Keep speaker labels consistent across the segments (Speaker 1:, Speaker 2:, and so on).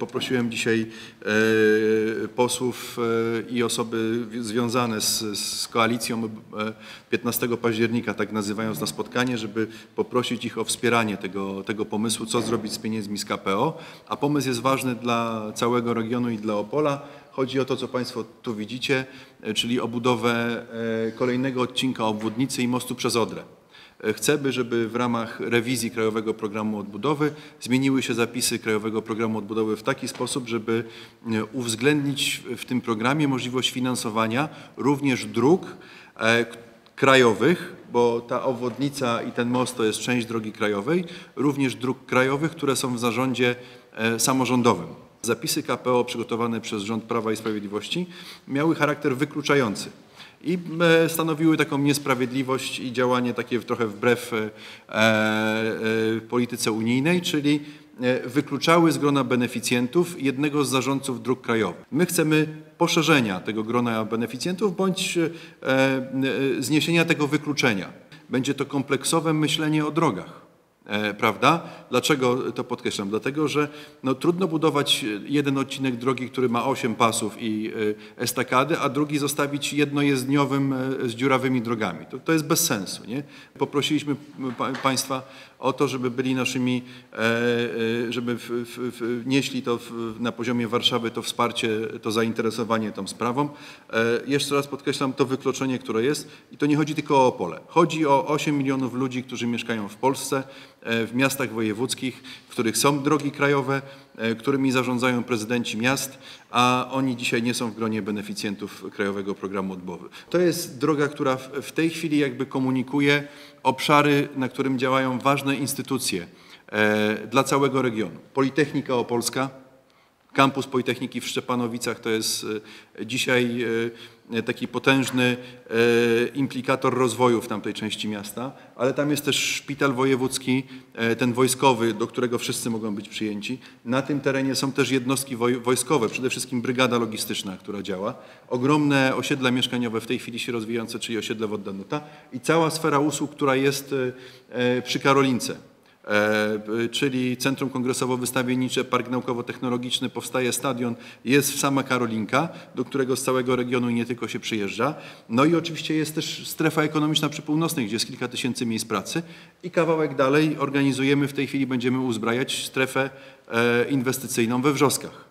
Speaker 1: Poprosiłem dzisiaj posłów i osoby związane z koalicją 15 października, tak nazywając na spotkanie, żeby poprosić ich o wspieranie tego pomysłu, co zrobić z pieniędzmi z KPO. A pomysł jest ważny dla całego regionu i dla Opola. Chodzi o to, co Państwo tu widzicie, czyli o budowę kolejnego odcinka obwodnicy i mostu przez Odrę. Chcemy, żeby w ramach rewizji Krajowego Programu Odbudowy zmieniły się zapisy Krajowego Programu Odbudowy w taki sposób, żeby uwzględnić w tym programie możliwość finansowania również dróg krajowych, bo ta obwodnica i ten most to jest część drogi krajowej, również dróg krajowych, które są w zarządzie samorządowym. Zapisy KPO przygotowane przez rząd Prawa i Sprawiedliwości miały charakter wykluczający i stanowiły taką niesprawiedliwość i działanie takie trochę wbrew polityce unijnej, czyli wykluczały z grona beneficjentów jednego z zarządców dróg krajowych. My chcemy poszerzenia tego grona beneficjentów bądź zniesienia tego wykluczenia. Będzie to kompleksowe myślenie o drogach. Prawda? Dlaczego to podkreślam? Dlatego, że trudno budować jeden odcinek drogi, który ma 8 pasów i estakady, a drugi zostawić jednojezdniowym z dziurawymi drogami. To jest bez sensu. Nie? Poprosiliśmy Państwa o to, żeby byli naszymi, żeby nieśli to na poziomie Warszawy to wsparcie, to zainteresowanie tą sprawą. Jeszcze raz podkreślam to wykluczenie, które jest i to nie chodzi tylko o Opole. Chodzi o 8 milionów ludzi, którzy mieszkają w Polsce, w miastach wojewódzkich, w których są drogi krajowe, którymi zarządzają prezydenci miast, a oni dzisiaj nie są w gronie beneficjentów Krajowego Programu Odbudowy. To jest droga, która w tej chwili jakby komunikuje obszary, na którym działają ważne instytucje dla całego regionu. Politechnika Opolska, kampus Politechniki w Szczepanowicach to jest dzisiaj taki potężny implikator rozwoju w tamtej części miasta, ale tam jest też szpital wojewódzki, ten wojskowy, do którego wszyscy mogą być przyjęci. Na tym terenie są też jednostki wojskowe, przede wszystkim brygada logistyczna, która działa. Ogromne osiedla mieszkaniowe w tej chwili się rozwijające, czyli osiedle Woddanuta i cała sfera usług, która jest przy Karolince. Czyli Centrum Kongresowo-Wystawiennicze, Park Naukowo-Technologiczny, powstaje stadion, jest sama Karolinka, do którego z całego regionu i nie tylko się przyjeżdża. No i oczywiście jest też strefa ekonomiczna przy Północnej, gdzie jest kilka tysięcy miejsc pracy i kawałek dalej organizujemy, w tej chwili będziemy uzbrajać strefę inwestycyjną we Wrzoskach.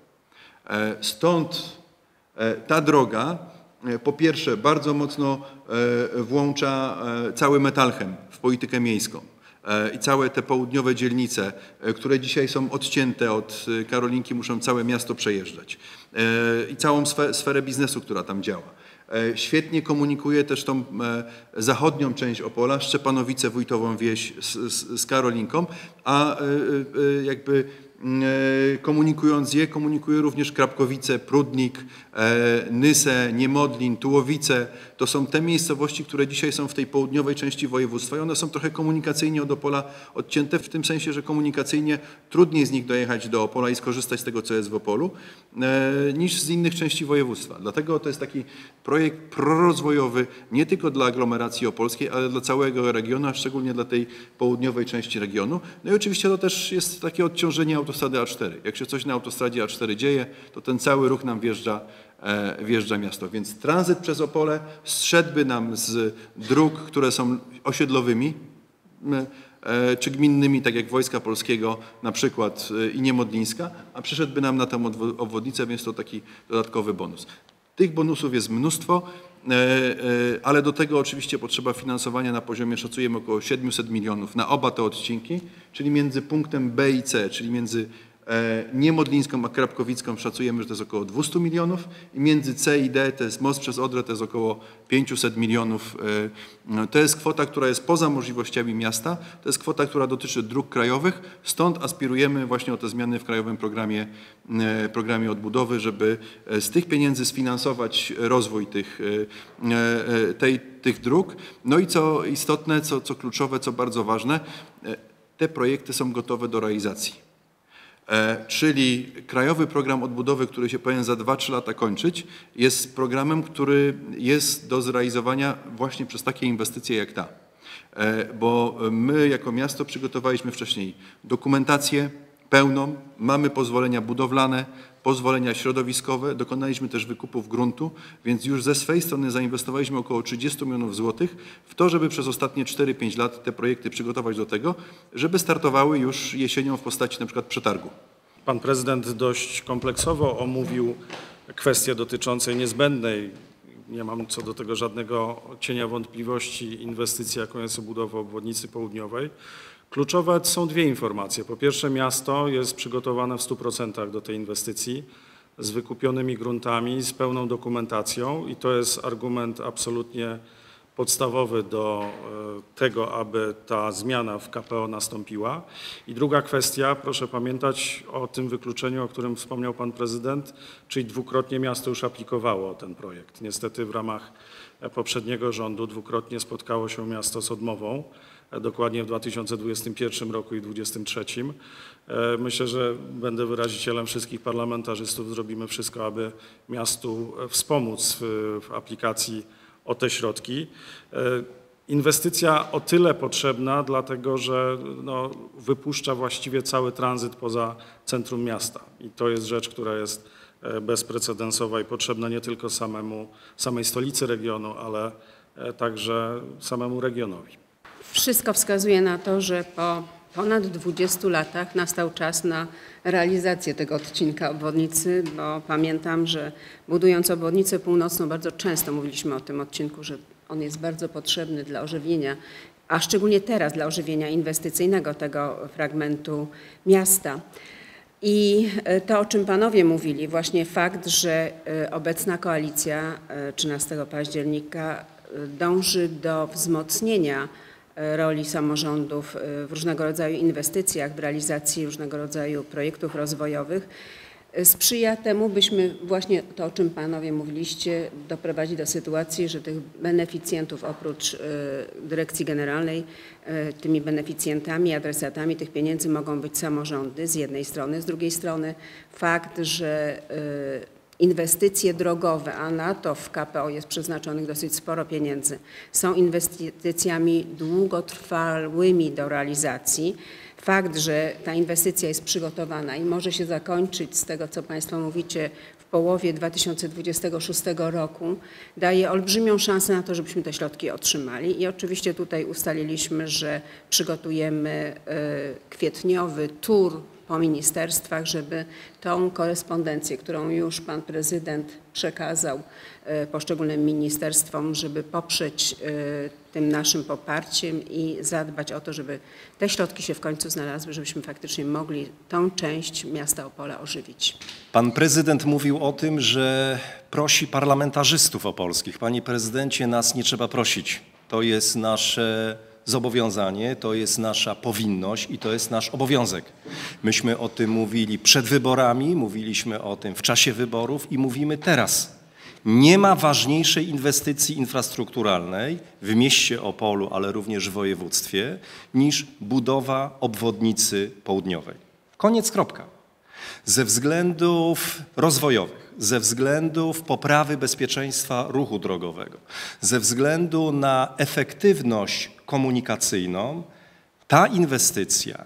Speaker 1: Stąd ta droga po pierwsze bardzo mocno włącza cały Metalchem w politykę miejską. I całe te południowe dzielnice, które dzisiaj są odcięte od Karolinki, muszą całe miasto przejeżdżać. I całą sferę biznesu, która tam działa. Świetnie komunikuje też tą zachodnią część Opola, Szczepanowice, Wójtową Wieś z Karolinką, a jakby komunikując komunikuje również Krapkowice, Prudnik, Nysę, Niemodlin, Tułowice. To są te miejscowości, które dzisiaj są w tej południowej części województwa i one są trochę komunikacyjnie od Opola odcięte, w tym sensie, że komunikacyjnie trudniej z nich dojechać do Opola i skorzystać z tego, co jest w Opolu, niż z innych części województwa. Dlatego to jest taki projekt prorozwojowy nie tylko dla aglomeracji opolskiej, ale dla całego regionu, a szczególnie dla tej południowej części regionu. No i oczywiście to też jest takie odciążenie autostrady A4. Jak się coś na autostradzie A4 dzieje, to ten cały ruch nam wjeżdża miasto. Więc tranzyt przez Opole zszedłby nam z dróg, które są osiedlowymi, czy gminnymi, tak jak Wojska Polskiego na przykład i Niemodlińska, a przyszedłby nam na tę obwodnicę, więc to taki dodatkowy bonus. Tych bonusów jest mnóstwo, ale do tego oczywiście potrzeba finansowania na poziomie, szacujemy, około 700 milionów na oba te odcinki, czyli między punktem B i C, czyli między Niemodlińską a Krapkowicką szacujemy, że to jest około 200 milionów i między C i D, to jest most przez Odrę, to jest około 500 milionów. To jest kwota, która jest poza możliwościami miasta, to jest kwota, która dotyczy dróg krajowych, stąd aspirujemy właśnie o te zmiany w Krajowym Programie Odbudowy, żeby z tych pieniędzy sfinansować rozwój tych dróg. No i co istotne, co kluczowe, co bardzo ważne, te projekty są gotowe do realizacji. Czyli Krajowy Program Odbudowy, który się powinien za 2-3 lata kończyć, jest programem, który jest do zrealizowania właśnie przez takie inwestycje jak ta. Bo my jako miasto przygotowaliśmy wcześniej dokumentację, pełną, mamy pozwolenia budowlane, pozwolenia środowiskowe, dokonaliśmy też wykupów gruntu, więc już ze swej strony zainwestowaliśmy około 30 milionów złotych w to, żeby przez ostatnie 4-5 lat te projekty przygotować do tego, żeby startowały już jesienią w postaci na przykład przetargu.
Speaker 2: Pan prezydent dość kompleksowo omówił kwestię dotyczącej niezbędnej, nie mam co do tego żadnego cienia wątpliwości, inwestycji, jaką jest budowa obwodnicy południowej. Kluczowe są dwie informacje. Po pierwsze, miasto jest przygotowane w 100% do tej inwestycji z wykupionymi gruntami, z pełną dokumentacją i to jest argument absolutnie podstawowy do tego, aby ta zmiana w KPO nastąpiła. I druga kwestia, proszę pamiętać o tym wykluczeniu, o którym wspomniał pan prezydent, czyli dwukrotnie miasto już aplikowało o ten projekt. Niestety w ramach poprzedniego rządu dwukrotnie spotkało się miasto z odmową, dokładnie w 2021 roku i 2023. Myślę, że będę wyrazicielem wszystkich parlamentarzystów. Zrobimy wszystko, aby miastu wspomóc w aplikacji o te środki. Inwestycja o tyle potrzebna, dlatego że wypuszcza właściwie cały tranzyt poza centrum miasta. I to jest rzecz, która jest bezprecedensowa i potrzebna nie tylko samej stolicy regionu, ale także samemu regionowi.
Speaker 3: Wszystko wskazuje na to, że po ponad 20 latach nastał czas na realizację tego odcinka obwodnicy, bo pamiętam, że budując obwodnicę północną bardzo często mówiliśmy o tym odcinku, że on jest bardzo potrzebny dla ożywienia, a szczególnie teraz dla ożywienia inwestycyjnego tego fragmentu miasta. I to, o czym panowie mówili, właśnie fakt, że obecna koalicja 13 października dąży do wzmocnienia roli samorządów w różnego rodzaju inwestycjach, w realizacji różnego rodzaju projektów rozwojowych, sprzyja temu, byśmy właśnie to, o czym panowie mówiliście, doprowadzili do sytuacji, że tych beneficjentów oprócz dyrekcji generalnej, tymi beneficjentami, adresatami tych pieniędzy mogą być samorządy z jednej strony, z drugiej strony fakt, że inwestycje drogowe, a na to w KPO jest przeznaczonych dosyć sporo pieniędzy, są inwestycjami długotrwałymi do realizacji. Fakt, że ta inwestycja jest przygotowana i może się zakończyć z tego, co państwo mówicie, w połowie 2026 roku, daje olbrzymią szansę na to, żebyśmy te środki otrzymali. I oczywiście tutaj ustaliliśmy, że przygotujemy kwietniowy tour po ministerstwach, żeby tą korespondencję, którą już pan prezydent przekazał poszczególnym ministerstwom, żeby poprzeć tym naszym poparciem i zadbać o to, żeby te środki się w końcu znalazły, żebyśmy faktycznie mogli tą część miasta Opola ożywić.
Speaker 4: Pan prezydent mówił o tym, że prosi parlamentarzystów opolskich. Panie prezydencie, nas nie trzeba prosić. To jest nasze zobowiązanie, to jest nasza powinność i to jest nasz obowiązek. Myśmy o tym mówili przed wyborami, mówiliśmy o tym w czasie wyborów i mówimy teraz. Nie ma ważniejszej inwestycji infrastrukturalnej w mieście Opolu, ale również w województwie, niż budowa obwodnicy południowej. Koniec, kropka. Ze względów rozwojowych, ze względów poprawy bezpieczeństwa ruchu drogowego, ze względu na efektywność komunikacyjną, ta inwestycja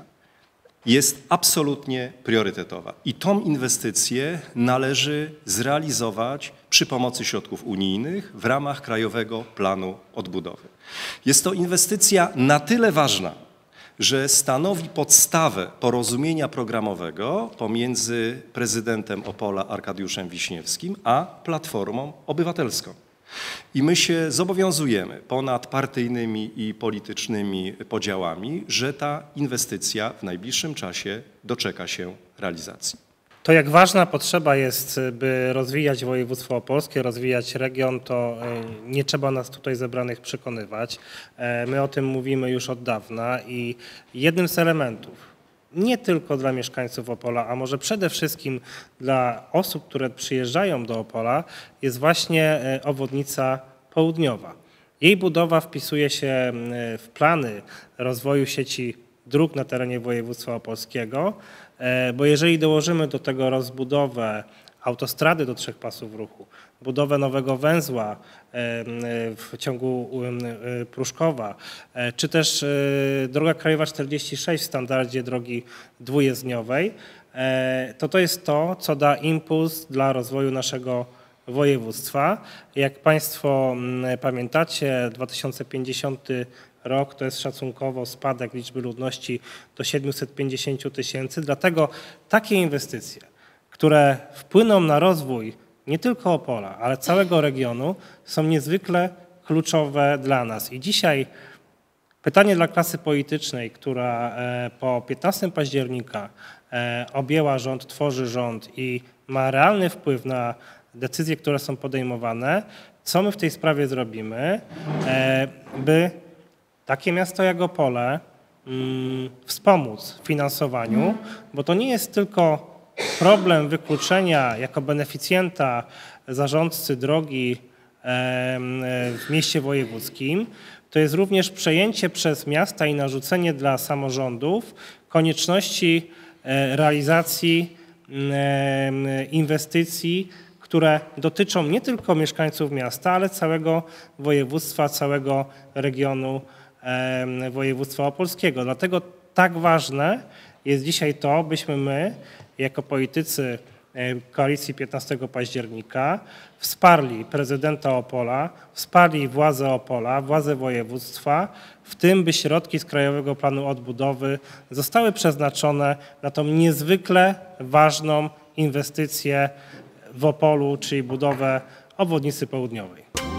Speaker 4: jest absolutnie priorytetowa. I tą inwestycję należy zrealizować przy pomocy środków unijnych w ramach Krajowego Planu Odbudowy. Jest to inwestycja na tyle ważna, że stanowi podstawę porozumienia programowego pomiędzy prezydentem Opola Arkadiuszem Wiśniewskim a Platformą Obywatelską. I my się zobowiązujemy ponad partyjnymi i politycznymi podziałami, że ta inwestycja w najbliższym czasie doczeka się realizacji.
Speaker 5: To, jak ważna potrzeba jest, by rozwijać województwo opolskie, rozwijać region, to nie trzeba nas tutaj zebranych przekonywać. My o tym mówimy już od dawna i jednym z elementów, nie tylko dla mieszkańców Opola, a może przede wszystkim dla osób, które przyjeżdżają do Opola, jest właśnie obwodnica południowa. Jej budowa wpisuje się w plany rozwoju sieci dróg na terenie województwa opolskiego, bo jeżeli dołożymy do tego rozbudowę autostrady do 3 pasów ruchu, budowę nowego węzła w ciągu Pruszkowa, czy też droga krajowa 46 w standardzie drogi dwujezdniowej, to jest to, co da impuls dla rozwoju naszego województwa. Jak Państwo pamiętacie, 2050 rok to jest szacunkowo spadek liczby ludności do 750 000, dlatego takie inwestycje, które wpłyną na rozwój nie tylko Opola, ale całego regionu, są niezwykle kluczowe dla nas. I dzisiaj pytanie dla klasy politycznej, która po 15 października objęła rząd, tworzy rząd i ma realny wpływ na decyzje, które są podejmowane, co my w tej sprawie zrobimy, by takie miasto jak Opole wspomóc w finansowaniu, bo to nie jest tylko problem wykluczenia jako beneficjenta zarządcy drogi w mieście wojewódzkim, to jest również przejęcie przez miasta i narzucenie dla samorządów konieczności realizacji inwestycji, które dotyczą nie tylko mieszkańców miasta, ale całego województwa, całego regionu województwa opolskiego. Dlatego tak ważne jest dzisiaj to, byśmy my, jako politycy koalicji 15 października, wsparli prezydenta Opola, wsparli władze Opola, władze województwa, w tym by środki z Krajowego Planu Odbudowy zostały przeznaczone na tą niezwykle ważną inwestycję w Opolu, czyli budowę obwodnicy południowej.